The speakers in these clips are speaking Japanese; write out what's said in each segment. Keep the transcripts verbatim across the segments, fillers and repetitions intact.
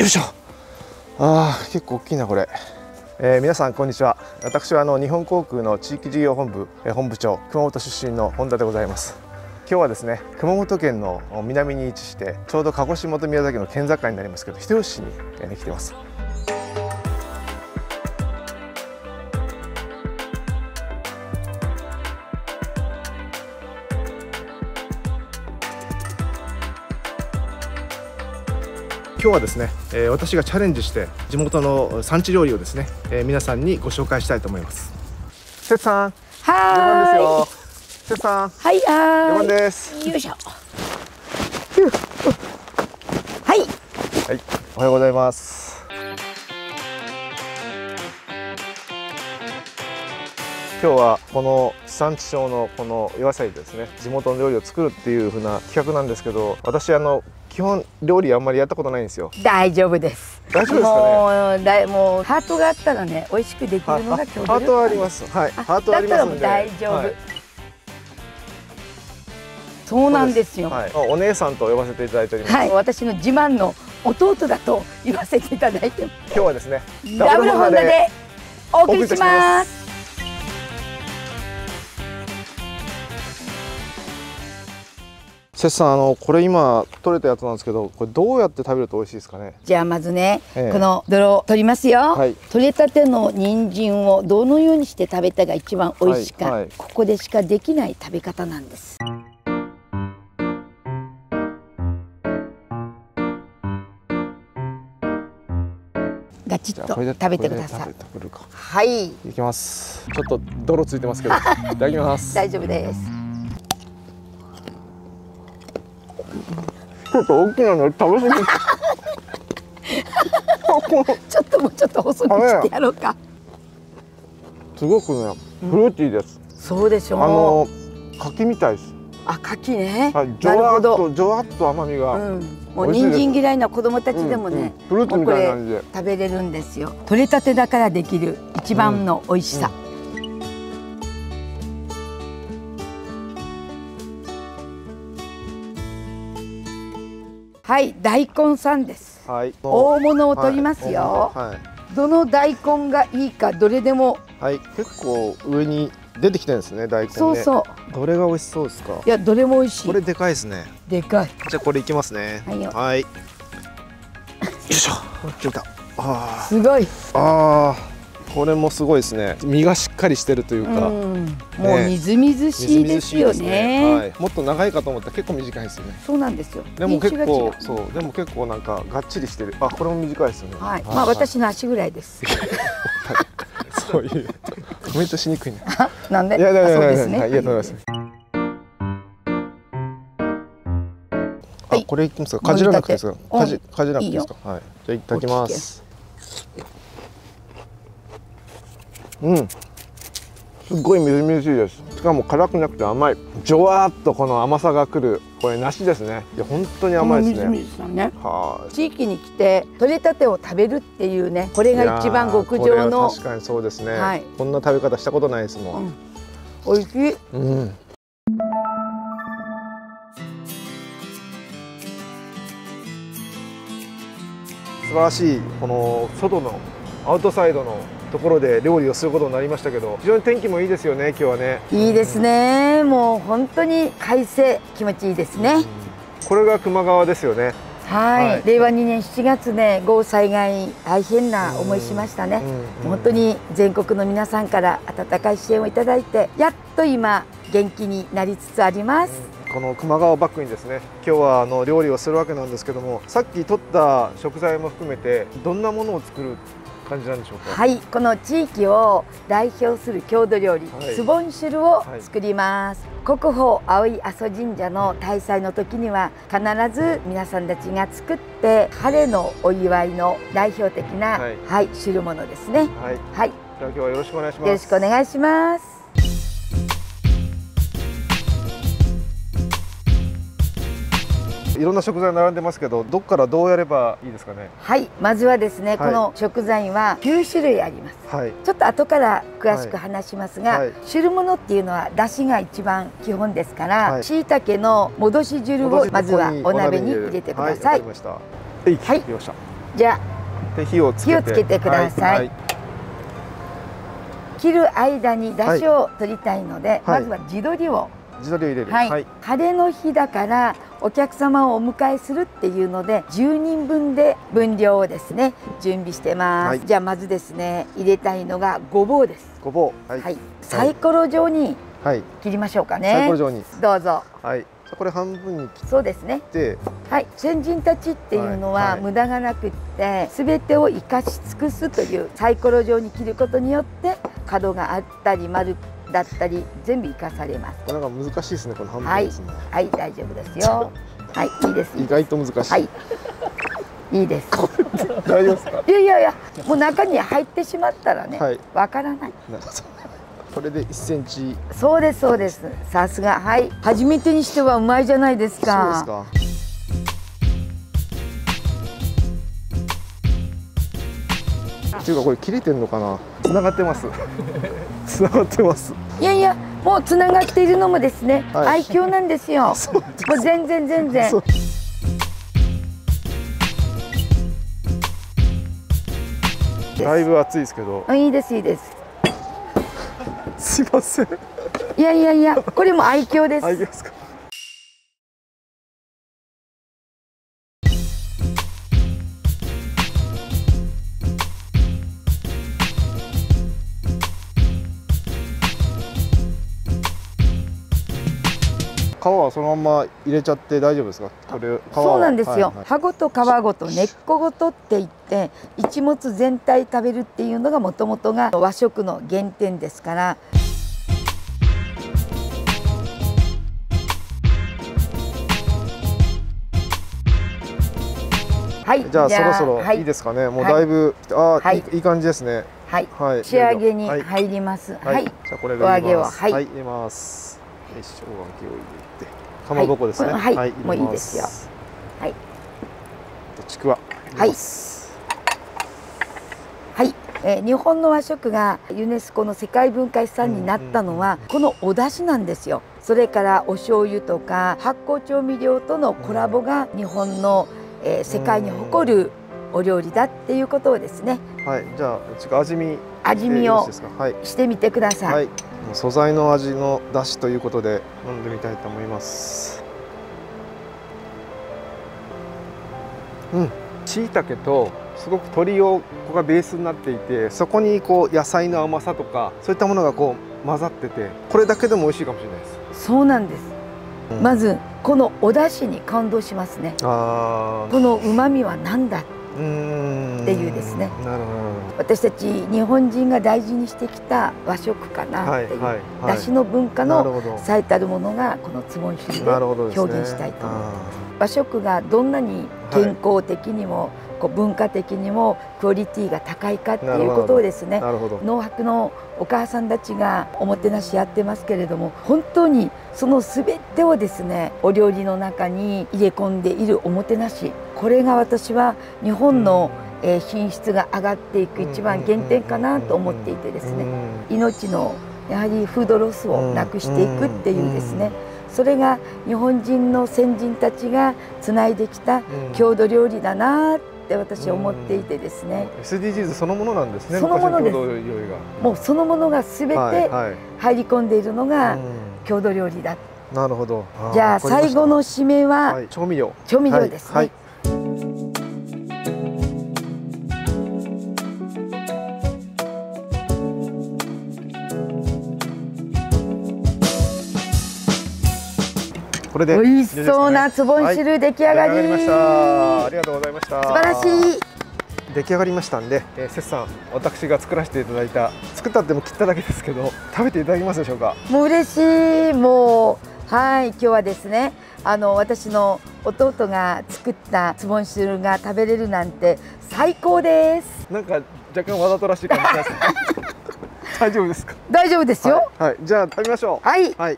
いしょ。あー、結構大きいなこれ。えー、皆さんこんにちは。私はあの日本航空の地域事業本部、えー、本部長、熊本出身の本田でございます。今日はですね、熊本県の南に位置してちょうど鹿児島と宮崎の県境になりますけど、人吉市に、えー、来てます。今日はですね、えー、私がチャレンジして地元の産地料理をですね、えー、皆さんにご紹介したいと思います。せつさん、出番ですよ。せつさん、 はい、は出番です。 よいしょ。はい。 はい、おはようございます。今日はこの地産地消のこの岩瀬でですね、地元の料理を作るっていう風な企画なんですけど、私あの基本料理あんまりやったことないんですよ。 大丈夫です。 大丈夫ですかね。 もうだもうハートがあったらね、美味しくできるのが郷土料理。 ハートはあります。はい。ハートはありますんで。 大丈夫。 はい、 そうなんですよ。 はい、お姉さんと呼ばせていただいております。 はい、私の自慢の弟だと言わせていただいて。 今日はですね、 ダブルホンダでお送りします。 せつさん、あのこれ今取れたやつなんですけど、これどうやって食べると美味しいですかね。 じゃあまずね、 ええ、この泥取りますよ。はい、取れたての人参をどのようにして食べたが一番美味しいか、はいはい、ここでしかできない食べ方なんです。ガチッと食べてください。はい。 いきます。ちょっと泥ついてますけど、いただきます。 大丈夫です。 ちょっと大きなの食べ過ぎ。 ちょっともうちょっと細くしてやろうか。 すごくね、フルーティーです。 そうでしょう。 あの柿みたいです。 あ、柿ね。 はい、じょわっとじょわっと甘みが。うん、 もう人参嫌いな子供たちでもね、 フルーツみたいな感じで食べれるんですよ。取れたてだからできる一番の美味しさ。うんうん、はい、大根さんです。はい、大物を取りますよ。はいはい、どの大根がいいか、どれでも。はい、 結構上に出てきてるんですね、大根ね。 そうそう。 どれが美味しそうですか。 いや、どれも美味しい。 これでかいですね。 でかい。 じゃあ、これいきますね。はい。はい、よいしょ。決めた。ああ。すごい。 ああ。これもすごいですね。身がしっかりしてるというか。 うん、もうみずみずしいですよね。 はい。もっと長いかと思ったら結構短いですよね。 そうなんですよ。 でも結構そうでも結構なんかがっちりしてる。あ、これも短いですよね。 はい。まあ私の足ぐらいです。 そういうコメントしにくいね。 なんで？ いやいやいやそうですね。 いや、と思います。あ、これいきますか。かじらなくていいですか。かじかじらなくていいですか。はい。じゃあいただきます。うん、すっごいみずみずしいです。しかも辛くなくて甘い。じょわっとこの甘さがくる。これ梨ですね。いや本当に甘いですね。 みずみずさね。はい。地域に来て取れたてを食べるっていうね。これが一番極上の。 確かにそうですね。はい。こんな食べ方したことないですもん。 うん、美味しい。うん。 素晴らしいこの外のアウトサイドのところで料理をすることになりましたけど、非常に天気もいいですよね、今日はね。 いいですね。もう本当に快晴、気持ちいいですね。 これが球磨川ですよね。 はい、はい、れいわにねんしちがつね、豪雨災害大変な思いしましたね。本当に全国の皆さんから温かい支援をいただいて、やっと今元気になりつつあります。 この球磨川をバックにですね、今日はあの料理をするわけなんですけども、さっき取った食材も含めてどんなものを作る感じなんでしょうか。 はい、この地域を代表する郷土料理、はい、スボンシュルを作ります。はい、国宝葵阿蘇神社の大祭の時には必ず皆さんたちが作って晴れのお祝いの代表的な、はい、はい、汁物ですね。はい、はい、 じゃあ今日はよろしくお願いします。 よろしくお願いします。 いろんな食材並んでますけど、どっからどうやればいいですかね。 はい、まずはですね、はい、この食材はきゅうしゅるいあります。はい、ちょっと後から詳しく話しますが、はい、汁物っていうのは出汁が一番基本ですから、しいたけの戻し汁をまずはお鍋に入れてください。 はい、はい、よし、よじゃあで火をつけて、 火をつけてください。はいはい、切る間に出汁を取りたいので、はい、まずは地鶏を。 地鶏を入れる。 はい。はい、晴れの日だからお客様をお迎えするっていうのでじゅうにんぶんで分量をですね準備してます。はい、じゃあまずですね入れたいのがごぼうです。 ごぼう。はい。 はい、サイコロ状に切りましょうかね。 サイコロ状に。 どうぞ。 はい。これ半分に切って。 そうですね。はい。先人たちっていうのは無駄がなくって全てを生かし尽くすというサイコロ状に切ることによって角があったり丸だったり全部生かされます。 なんか難しいですねこの半分ですね。 はい、はい、大丈夫ですよ。はい、いいです。 意外と難しい。はい、 いいです。 大丈夫ですか？ いやいやいや、もう中に入ってしまったらね、 はい、 わからない。 これでいっセンチ。 そうですそうです。さすが。はい。初めてにしてはうまいじゃないですか。 そうですか。っていうかこれ切れてんのかな。繋がってます。繋がってます。 いやいや、もう繋がっているのもですね、はい、愛嬌なんですよ。すもう全然全然。 だいぶ熱いですけど。 いいですいいです。 すいません。 いやいやいや、これも愛嬌です。 愛嬌ですか。皮はそのまま入れちゃって大丈夫ですか？これそうなんですよ。はいはい、葉ごと皮ごと根っこごとって言って一物全体食べるっていうのがもともとが和食の原点ですから。はい、 じゃあそろそろいいですかね。はい、もうだいぶ、はい、あ、はい、いい感じですね。 はい、はい、仕上げに入ります。はい、はい、じゃあこれで入れます。はい、はい、入れます。よいしょ、お揚げを入れて。かまぼこですね。 はい、はい、もういいですよ。はい。 ちくわ。 はい。はい、えー、日本の和食がユネスコの世界文化遺産になったのはこのお出汁なんですよ。それからお醤油とか発酵調味料とのコラボが日本の、えー、世界に誇るお料理だっていうことをですね。 はい、じゃあちょっと味見味見をしてみてください。はい、 素材の味の出汁ということで飲んでみたいと思います。うん、椎茸とすごく鶏をここがベースになっていて、そこにこう野菜の甘さとかそういったものがこう混ざってて、これだけでも美味しいかもしれないです。 そうなんです。うん、まずこのお出汁に感動しますね。あこの旨味は何だっていうですね。なるほど。私たち日本人が大事にしてきた和食かなっていう、はいはい、出汁の文化の最たるものがこのつぼん汁で表現したいと思います。和食がどんなに健康的にも、はい、こう文化的にもクオリティが高いかっていうことをですね、農泊のお母さんたちがおもてなしやってますけれども、本当にその全てをですねお料理の中に入れ込んでいるおもてなし、これが私は日本のえ品質が上がっていく一番原点かなと思っていてですね、命のやはりフードロスをなくしていくっていうですね、それが日本人の先人たちがつないできた郷土料理だなって私は思っていてですね、 エスディージーズ そのものなんですね。 そのものです。もうそのものが全て入り込んでいるのが郷土料理だ。 なるほど。 じゃあ最後の締めは、はい、 調味料調味料ですね。はいはい、 これで美味しそうなつぼん汁出来上がり。 はい、出来上がりました。ありがとうございました。 素晴らしい。 出来上がりましたんで、えー、セスさん、私が作らせていただいた、作ったっても切っただけですけど、食べていただけますでしょうか。 もう嬉しい。もうはい、今日はですね、あの私の弟が作ったつぼん汁が食べれるなんて最高です。 なんか若干わざとらしい感じです。大丈夫ですか。 大丈夫ですよ。 はい、はい、じゃあ食べましょう。 はい。はい。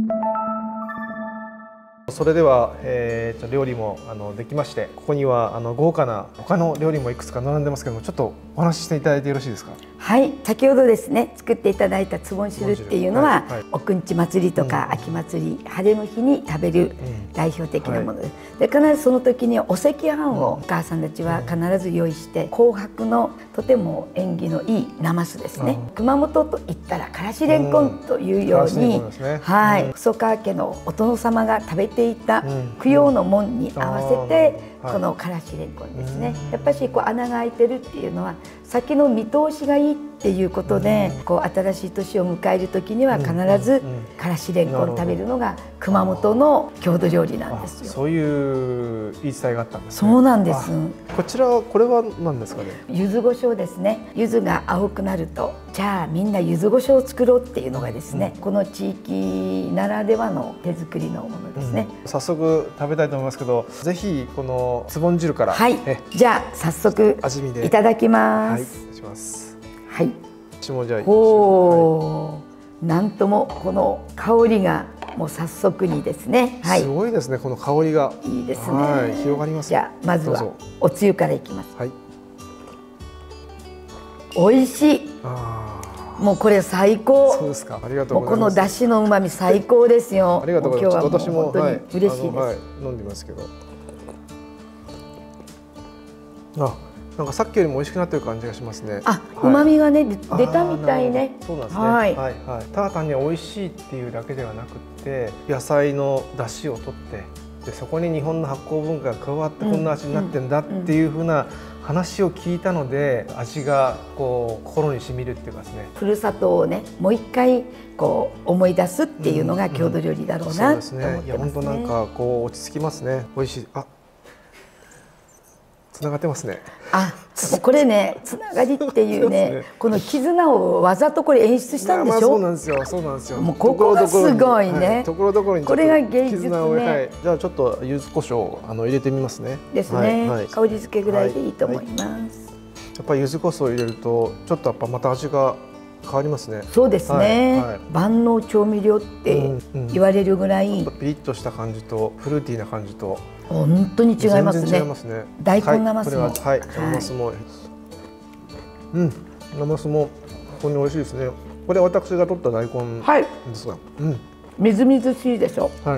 それでは、えー、料理もあのできまして、ここにはあの豪華な他の料理もいくつか並んでますけども、ちょっとお話ししていただいてよろしいですか。 はい、先ほどですね作っていただいたつぼん汁っていうのは、はいはい、おくんち祭りとか、うん、秋祭り晴れの日に食べる代表的なものです、うんはい、で必ずその時にお赤飯をお母さんたちは必ず用意して、紅白のとても縁起のいいなますですね、うん、熊本といったらからしれんこんというように、うんね、はい、うん、細川家のお殿様が食べていた供養の門に合わせて、うん、このからしれんこんですね、やっぱしこう穴が開いてるっていうのは先の見通しがいいっていうことで、こう新しい年を迎える時には必ずからしれんこん食べるのが熊本の郷土料理なんですよ。 そういう言い伝えがあったんですね。 そうなんです。 こちらこれは何ですかね。 柚子胡椒ですね。柚子が青くなると、じゃあみんな柚子胡椒を作ろうっていうのがですね、うん、この地域ならではの手作りのものですね、 うん、早速食べたいと思いますけど、ぜひこのつぼん汁から、 はい、じゃあ早速味見でいただきます。 はい、お願いします。 はい。 私もじゃあ、 おー、なんともこの香りがもう早速にですね、 はい、すごいですね、この香りがいいですね、 はい、広がります。 じゃあまずはおつゆからいきます。 はい、 美味しい。 あー、もうこれ最高。 そうですか、ありがとうございます。 もうこの出汁の旨味最高ですよ。 ありがとうございます。私も本当に嬉しいです、 はい、飲んでますけど、あ、なんかさっきよりも美味しくなってる感じがしますね。 あ、旨味がね出たみたいね。 そうなんですね。はいはい。ただ単に美味しいっていうだけではなくて、野菜の出汁を取って、でそこに日本の発酵文化が加わってこんな味になってんだっていう風な話を聞いたので、味がこう心に染みるっていうかですね。 ふるさとをねもう一回こう思い出すっていうのが郷土料理だろうなと思ってますね。 いや本当なんかこう落ち着きますね。美味しい。あ、つながってますね。 あ、これね、つながりっていうね、ねこの絆をわざとこれ演出したんでしょ。 そうなんですよ、そうなんですよ。 もうここがすごいね。 ところどころにこれが芸術ね。 はい、じゃあちょっと柚子胡椒をあの入れてみますね。 ですね。はい、香り付けぐらいでいいと思います。はいはい、やっぱり柚子胡椒を入れるとちょっとやっぱまた味が変わりますね。 そうですね。はいはい、万能調味料って言われるぐらい、 うんうん、ピリッとした感じとフルーティーな感じと。 本当に違いますね。 全然違いますね。 大根ナマスも、はい、 はい、ナマスも、うん、ナマスも本当に美味しいですね。これ私が取った大根ですが、はい、うん、 みずみずしいでしょ。はい。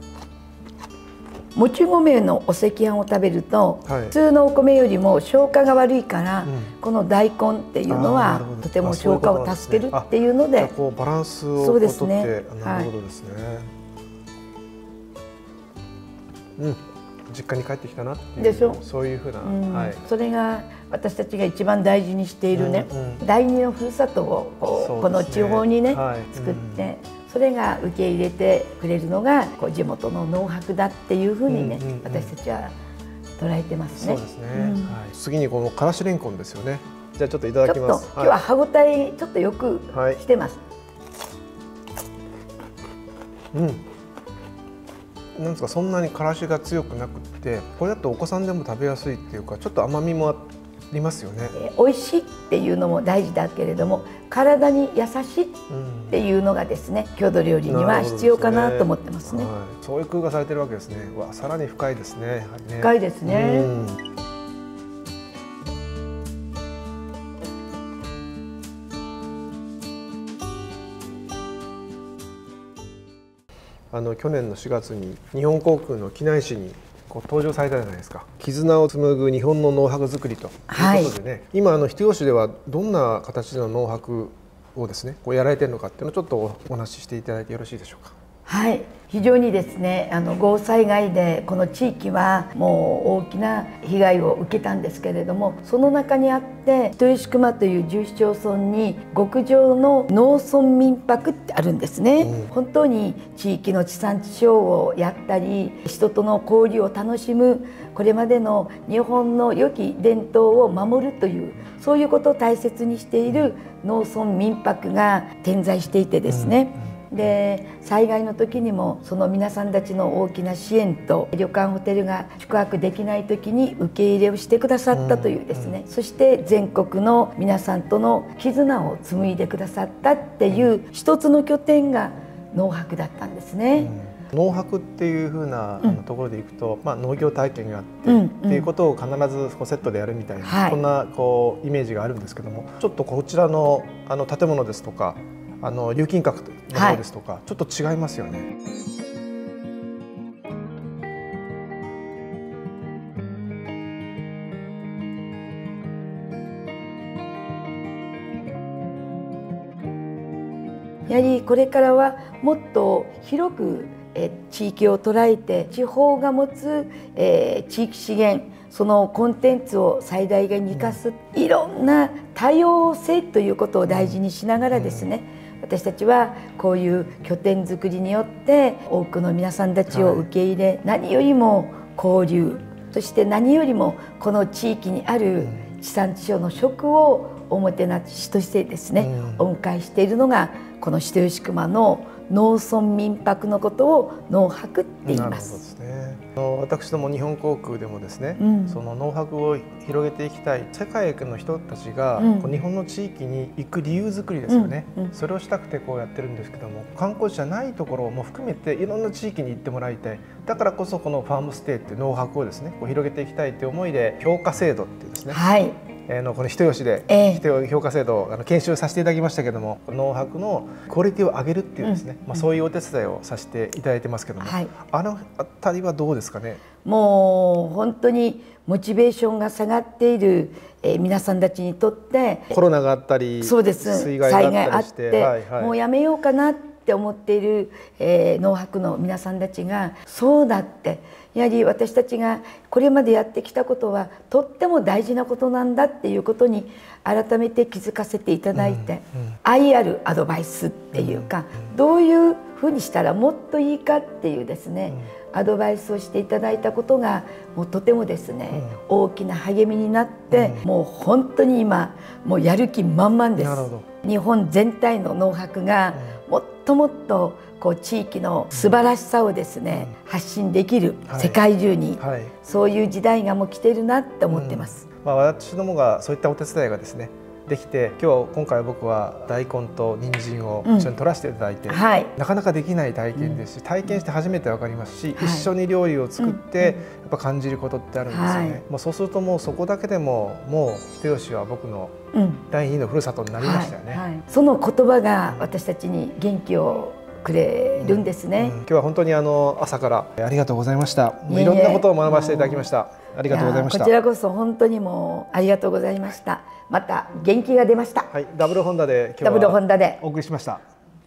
もち米のお赤飯を食べると、はい、普通のお米よりも消化が悪いから、うん、この大根っていうのはとても消化を助けるっていうので、 こうバランスをとって、なるほどですね。うん、実家に帰ってきたなっていうでしょ。そういうふうな、うん、はい、 それが私たちが一番大事にしているね、うんうん、第二のふるさとをこう、ね、この地方にね、はい、作って、うん、それが受け入れてくれるのがこう地元の農泊だっていうふうにね、私たちは捉えてますね。 そうですね、うん、はい、次にこのからしれんこんですよね。じゃあちょっといただきます。 今日は歯ごたえちょっとよくしてます。 はい、うん、なんですか、そんなにからしが強くなくって、これだとお子さんでも食べやすいっていうか、ちょっと甘みもありますよね。 えー、美味しいっていうのも大事だけれども、体に優しいっていうのがですね、うん、郷土料理には必要かなと思ってますね。はい、 そういう工夫がされてるわけですね。わ、さらに深いですね。ね、 深いですね。うん、 あの去年のしがつに日本航空の機内誌にこう登場されたじゃないですか。絆を紡ぐ日本の農泊作りということでね、はい、今あの人吉ではどんな形での農泊をですねこうやられているのかっていうのをちょっとお話ししていただいてよろしいでしょうか。 はい、非常にですね、あの豪雨災害でこの地域はもう大きな被害を受けたんですけれども、その中にあって人吉球磨というじゅう市町村に極上の農村民泊ってあるんですね。うん、本当に地域の地産地消をやったり、人との交流を楽しむ、これまでの日本の良き伝統を守るという、そういうことを大切にしている農村民泊が点在していてですね、うんで災害の時にもその皆さんたちの大きな支援と、旅館ホテルが宿泊できない時に受け入れをしてくださったというですね、うん、そして全国の皆さんとの絆を紡いでくださったっていう一つの拠点が農泊だったんですね。 農泊っていう風な、うん、ところでいくと、まあ、農業体験があって、 うんうん、 っていうことを必ずこうセットでやるみたいな、 はい、 そんなこうイメージがあるんですけども、ちょっとこちらのあの建物ですとかあの竜金閣の方ですとか、はい、ちょっと違いますよね。 やはりこれからはもっと広くえ地域を捉えて、地方が持つえ地域資源、そのコンテンツを最大限に生かす、いろんな多様性ということを大事にしながらですね、私たちはこういう拠点づくりによって多くの皆さんたちを受け入れ、何よりも交流、そして何よりもこの地域にある地産地消の食をおもてなしとしてですね、お迎えしているのがこの人吉球磨の農村民泊のことを農泊って言います。 なるほどですね。私ども日本航空でもですね、うん、その農泊を広げていきたい世界の人たちが、うん、日本の地域に行く理由作りですよね、うんうん、それをしたくてこうやってるんですけども、観光地じゃないところも含めていろんな地域に行ってもらいたい。だからこそこのファームステイっていう農泊をですねこう広げていきたいという思いで、評価制度っていうですね、はい、えー、のこの人吉で、えー、評価制度をあの研修させていただきましたけども、農泊のクオリティを上げるっていうですね、うん、まあ、そういうお手伝いをさせていただいてますけども、はい、あのあたりはどうですかね。 もう本当にモチベーションが下がっている、えー、皆さんたちにとって、 コロナがあったり、 そうです、 水害があったりして、 はいはい、もうやめようかなって思っている、えー、農泊の皆さんたちが、そうだって、やはり私たちがこれまでやってきたことはとっても大事なことなんだっていうことに改めて気づかせていただいて、うんうん、愛あるアドバイスっていうか、うんうん、どういうふうにしたらもっといいかっていうですね、うん、アドバイスをしていただいたことがもうとてもですね、うん、大きな励みになって、うん、もう本当に今もうやる気満々です。日本全体の農泊がもっともっとこう地域の素晴らしさをですね、うん、発信できる、はい、世界中に、はい、そういう時代がもう来てるなって思ってます、 うん、まあ、私どもがそういったお手伝いがですねできて、今日今回僕は大根と人参を一緒に取らせていただいて、うん、はい、なかなかできない体験ですし、体験して初めて分かりますし、はい、一緒に料理を作ってやっぱ感じることってあるんですよね、はい、もうそうするともうそこだけでももう人吉は僕のだいにのふるさとになりましたよね、はいはい、 その言葉が私たちに元気をくれるんですね、うんうん、 今日は本当にあの朝からありがとうございました。もういろんなことを学ばせていただきました。ありがとうございました。 こちらこそ本当にもうありがとうございました。また元気が出ました。 はい、ダブルホンダで今日はお送りしました。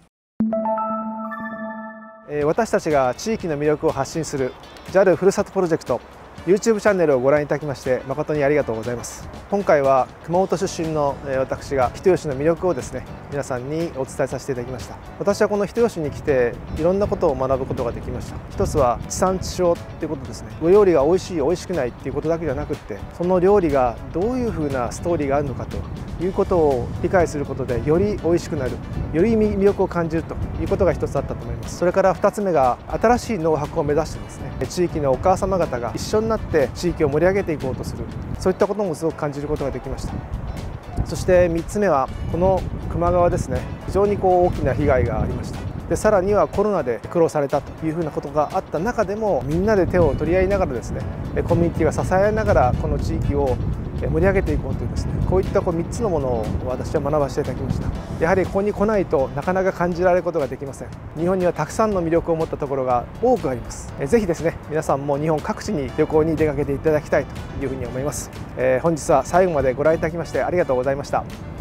えー、私たちが地域の魅力を発信する ジャル ふるさとプロジェクトユーチューブ チャンネルをご覧いただきまして誠にありがとうございます。今回は熊本出身の私が人吉の魅力をですね皆さんにお伝えさせていただきました。私はこの人吉に来ていろんなことを学ぶことができました。一つは地産地消っていうことですね。お料理が美味しい美味しくないっていうことだけじゃなくって、その料理がどういうふうなストーリーがあるのかということを理解することでより美味しくなる、より魅力を感じるということが一つあったと思います。それから二つ目が新しい農泊を目指してですね、地域のお母様方が一緒になって地域を盛り上げていこうとする、そういったこともすごく感じることができました。そしてみっつめはこの球磨川ですね、非常にこう大きな被害がありました。でさらにはコロナで苦労されたというふうなことがあった中でも、みんなで手を取り合いながらですね、コミュニティが支えながらこの地域を盛り上げていこうというですね、こういったこうみっつのものを私は学ばせていただきました。やはりここに来ないとなかなか感じられることができません。日本にはたくさんの魅力を持ったところが多くあります。ぜひですね皆さんも日本各地に旅行に出かけていただきたいというふうに思います。えー、本日は最後までご覧いただきましてありがとうございました。